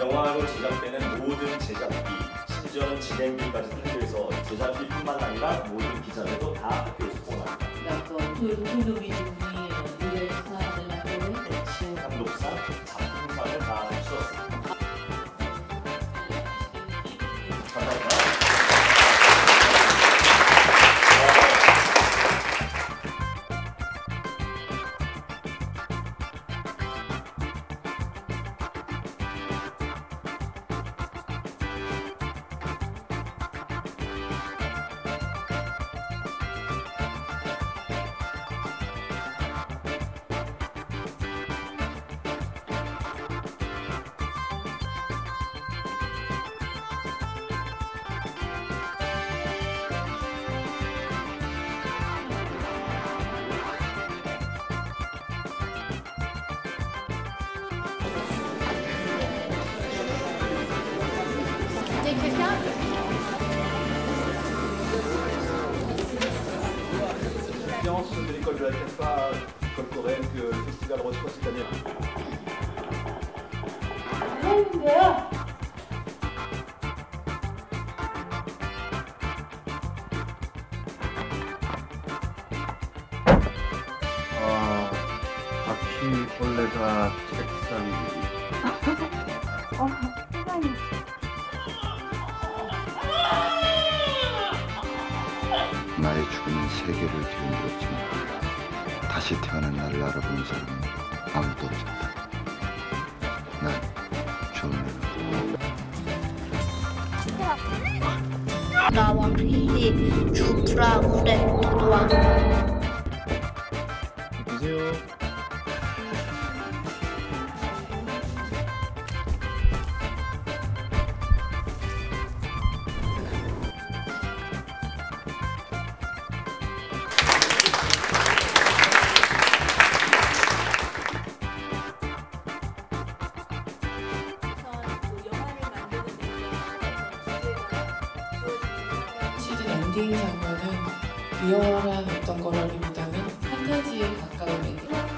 영화로 제작되는 모든 제작비, 심지어는 진행비까지 학교에서 제작비뿐만 아니라 모든 기자들도 다 학교에서 포함합니다. 신 감독상, 작품상을 다 주었습니다. 감사합니다. De l'école de la CAFA, école coréenne que le festival reçoit cette année. 바퀴벌레가 책상 세상에. 나의 죽음은 세계를 뒤흔들었지만 다시 태어난 나를 알아보는 사람은 아무도 없었다. 난 존 레논. 나와 빌리 주프라 우레 도도와 계세요. 시즌 엔딩 장면은 리얼한 어떤 거라기보다는 판타지에 가까운 엔딩.